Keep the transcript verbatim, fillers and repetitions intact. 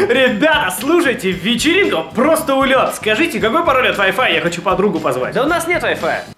Ребята, слушайте, вечеринка просто улет. Скажите, какой пароль от Wi-Fi? Я хочу подругу позвать. Да у нас нет Wi-Fi.